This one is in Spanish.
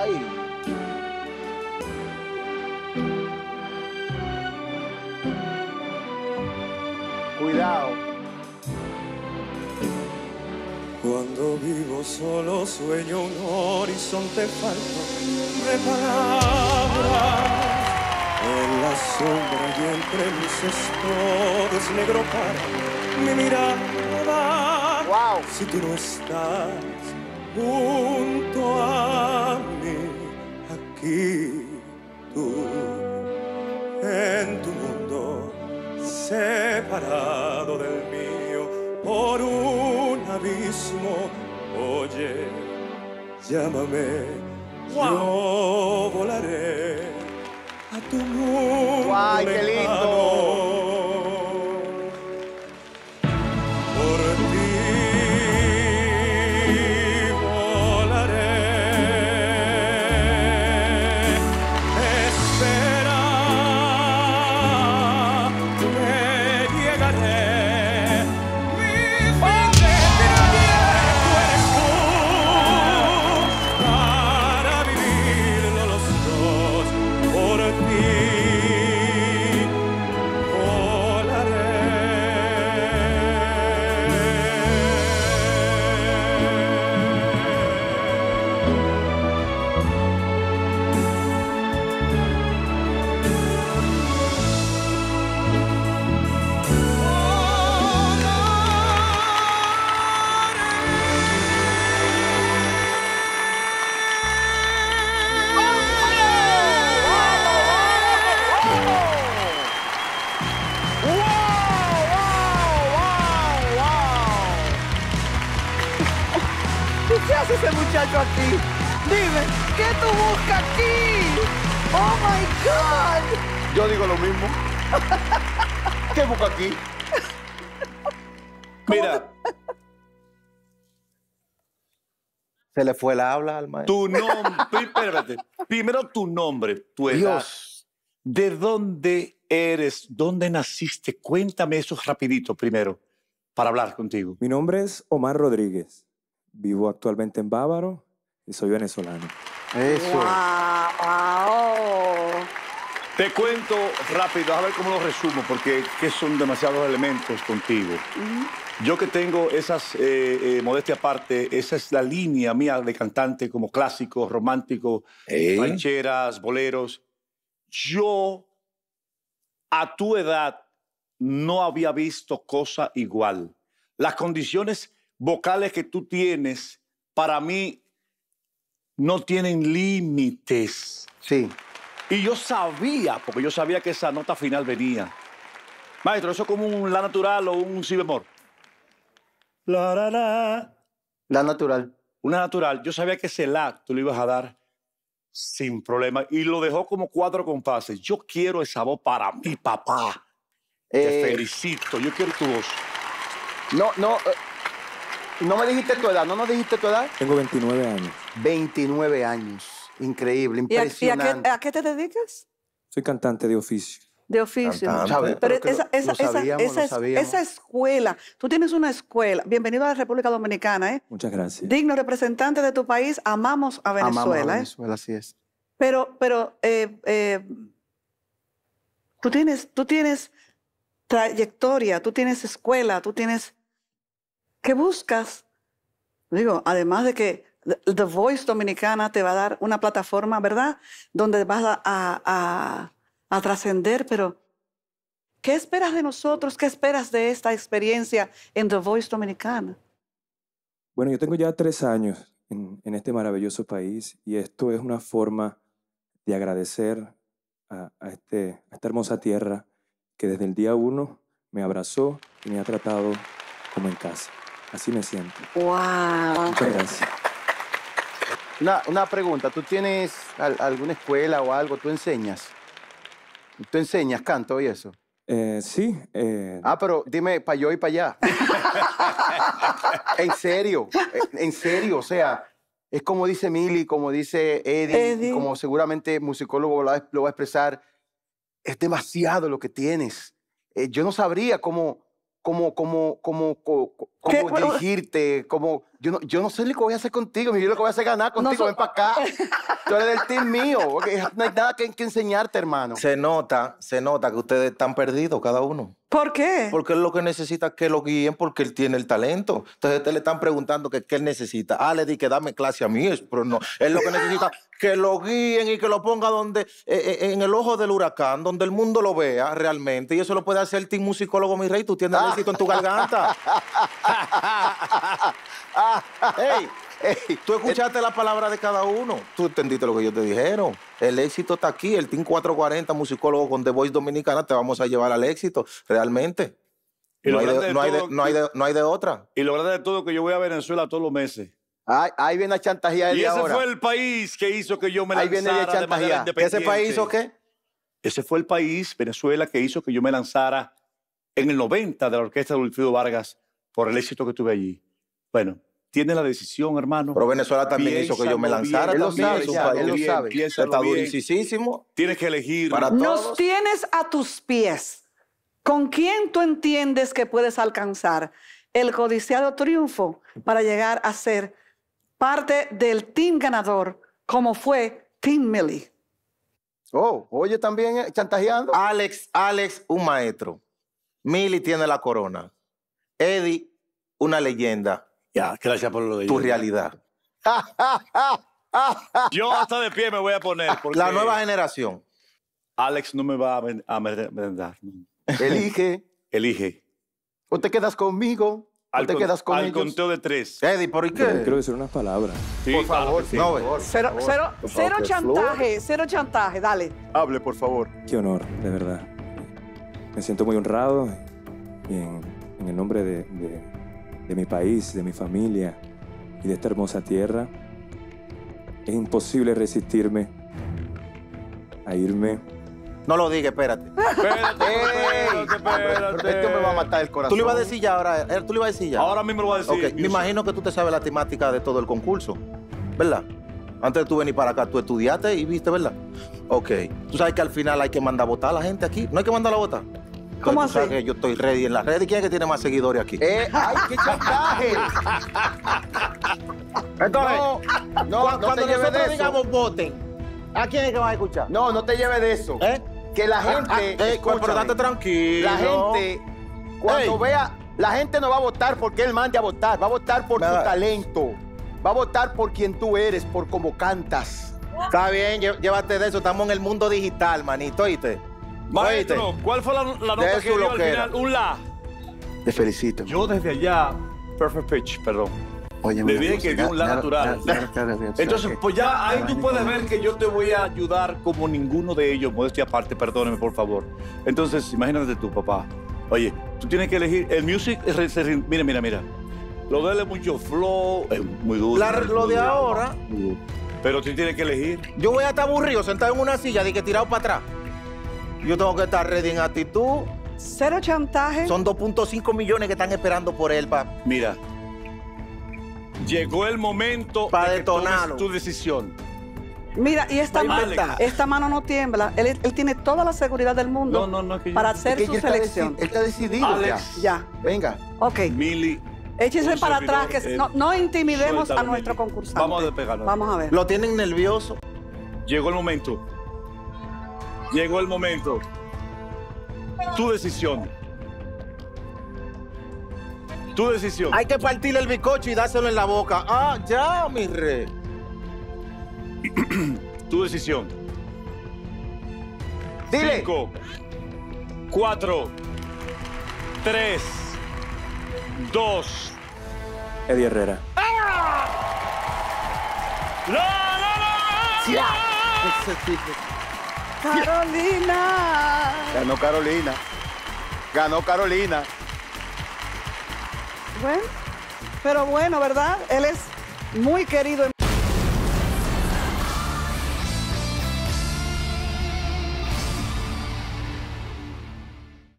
Ay. Cuidado. Cuando vivo solo sueño un horizonte falto de palabras. En la sombra y entre mis estores negro para mi mirada. Wow. Si tú no estás junto a mí, aquí tú, en tu mundo separado del mío por un abismo, oye, llámame, yo volaré a tu mundo ¡Guay, qué lindo! lejano. Por ti volaré, espera que llegaré. Mi fin de tú eres tú, para vivirlo los dos. Por ti volaré. ¿Qué hace ese muchacho aquí? Dime, ¿qué tú buscas aquí? ¡Oh, my God! Yo digo lo mismo. ¿Qué busco aquí? Mira, Se le fue el habla al maestro. tu nombre, espérate. Primero tu nombre, tu edad. Dios. ¿De dónde eres? ¿Dónde naciste? Cuéntame eso rapidito primero, para hablar contigo. Mi nombre es Omar Rodríguez. Vivo actualmente en Bávaro y soy venezolano. Eso. ¡Wow! Te cuento rápido, a ver cómo lo resumo, porque que son demasiados elementos contigo. Yo que tengo esas, modestia aparte, esa es la línea mía de cantante como clásico, romántico, rancheras, boleros. Yo, a tu edad, no había visto cosa igual. Las condiciones vocales que tú tienes, para mí, no tienen límites. Sí. Y yo sabía, porque yo sabía que esa nota final venía. Maestro, ¿eso es como un la natural o un si bemol? La, la, la. La natural. Una natural. Yo sabía que ese la tú lo ibas a dar sin problema. Y lo dejó como 4 compases. Yo quiero esa voz para mi papá. Te felicito. Yo quiero tu voz. No me dijiste tu edad, ¿no nos dijiste tu edad? Tengo 29 años. 29 años. Increíble, ¿Y impresionante. a qué te dedicas? Soy cantante de oficio. De oficio. Cantante. ¿Sabes? Pero Pero que lo sabíamos. esa escuela, tú tienes una escuela. Bienvenido a la República Dominicana, ¿eh? Muchas gracias. Digno representante de tu país, amamos a Venezuela, Amamos a ¿eh? Venezuela, así es. Pero tú tienes trayectoria, tú tienes escuela, tú tienes... ¿Qué buscas? Digo, además de que The Voice Dominicana te va a dar una plataforma, ¿verdad? Donde vas a trascender, pero ¿qué esperas de nosotros? ¿Qué esperas de esta experiencia en The Voice Dominicana? Bueno, yo tengo ya 3 años en este maravilloso país y esto es una forma de agradecer a esta hermosa tierra que desde el día 1 me abrazó y me ha tratado como en casa. Así me siento. ¡Wow! Muchas gracias. Una pregunta, ¿tú tienes alguna escuela o algo? ¿Tú enseñas? ¿Tú enseñas canto y eso? Sí. Pero dime para yo y para allá. En serio, o sea, es como dice Mili, como dice Eddie, como seguramente musicólogo lo va a expresar, es demasiado lo que tienes. Yo no sabría cómo dirigirte, cómo yo no sé lo que voy a hacer contigo. Yo lo que voy a hacer es ganar contigo. Ven para acá. Tú eres del team mío. Porque no hay nada que enseñarte, hermano. Se nota que ustedes están perdidos cada uno. ¿Por qué? Porque él lo que necesita es que lo guíen porque él tiene el talento. Entonces, ustedes le están preguntando que qué él necesita. Ah, le di que dame clase a mí, pero no. Él lo que necesita que lo guíen y que lo ponga donde, en el ojo del huracán, donde el mundo lo vea realmente. Y eso lo puede hacer el team musicólogo, mi rey. Tú tienes el éxito en tu garganta. Ey, tú escuchaste la palabra de cada uno. Tú entendiste lo que ellos te dijeron. El éxito está aquí. El Team 440, musicólogo con The Voice Dominicana, te vamos a llevar al éxito, realmente. Y no hay de otra. Y lo grande de todo es que yo voy a Venezuela todos los meses. Ahí viene a chantajear Y ese ahora. fue el país que hizo que yo me Ahí viene lanzara de de manera chantajear. independiente. ¿Ese país hizo qué? Ese fue el país, Venezuela, que hizo que yo me lanzara en el 90 de la orquesta de Wilfrido Vargas por el éxito que tuve allí. Bueno, tiene la decisión, hermano. Pero Venezuela también hizo que yo me lanzara. Él lo también. sabe, Es un ya, país él lo bien, sabe. piénsalo está bien. durísimo. Tienes que elegir. Para Nos todos. tienes a tus pies. ¿Con quién tú entiendes que puedes alcanzar el codiciado triunfo para llegar a ser parte del team ganador como fue Team Millie? Oh, oye, también chantajeando. Alex, un maestro. Millie tiene la corona. Eddie, una leyenda. Ya, gracias por lo de Tu ella. realidad. Yo hasta de pie me voy a poner. Porque La nueva generación. Alex no me va a merendar. Elige. Elige. O te quedas conmigo, o te quedas con al ellos. conteo de 3. Eddie, ¿por qué? Quiero decir unas palabras. Sí, Por claro favor, que sí. No, ve. Cero chantaje, dale. Hable, por favor. Qué honor, de verdad. Me siento muy honrado y en el nombre de mi país, de mi familia y de esta hermosa tierra, es imposible resistirme a irme. No lo digas, espérate. Espérate. Pero este me va a matar el corazón. Tú le ibas a decir ya ahora. Tú le ibas a decir ya. Ahora mismo lo voy a decir. Ok, me imagino que tú te sabes la temática de todo el concurso, ¿verdad? Antes de tú venir para acá, tú estudiaste y viste, ¿verdad? Ok. Tú sabes que al final hay que mandar a votar a la gente aquí. No hay que mandarla a votar. ¿Cómo Entonces, tú sabes así? que yo estoy ready en las redes. ¿Quién es que tiene más seguidores aquí? ¡Ay, qué chantaje! Entonces, no cuando te lleves de nosotros eso. digamos voten, ¿a quién es que vas a escuchar? No te lleves de eso. ¿Eh? Que la gente. Pero escúchame, date tranquilo. la gente, cuando Ey. vea, la gente no va a votar porque él mande a votar, va a votar por tu Nada. talento, va a votar por quien tú eres, por cómo cantas. Está bien, llévate de eso. Estamos en el mundo digital, manito, ¿oíste? Maestro, ¿cuál fue la nota De que su dio al loquera. final? Un la. Te felicito. Yo desde allá, perfect pitch, perdón. Oye, le dije que dio un la natural. Entonces, pues ya ahí tú puedes ver que yo te voy a ayudar como ninguno de ellos, modestia aparte, perdóneme, por favor. Entonces, imagínate tú, papá. Oye, tú tienes que elegir, el music, mira. Lo de él es mucho flow, es muy duro. Lo de ahora, Pero tú tienes que elegir. yo voy a estar aburrido, sentado en una silla, de que tirado para atrás. Yo tengo que estar ready en actitud. Cero chantaje. Son 2.5 millones que están esperando por él, pa. Mira, llegó el momento Pa' de que detonarlo. tomes tu decisión. Mira, y esta Alex. mano no tiembla. Él tiene toda la seguridad del mundo No, es que yo- para Es hacer que su él selección. está decidido Alex. Ya, Venga. ok. Mili. Échese un para servidor, atrás, que no intimidemos suéltalo, a nuestro Mili. concursante. Vamos a despegarnos. Vamos a ver. Lo tienen nervioso. Llegó el momento. Llegó el momento. Tu decisión. Tu decisión. Hay que partirle el bizcocho y dárselo en la boca. Ah, ya, mi rey. Tu decisión. Dile. 5, 4, 3, 2. Eddie Herrera. ¡No! Ese tipo. Carolina. Ganó Carolina. Ganó Carolina. Bueno, pero bueno, ¿verdad? Él es muy querido en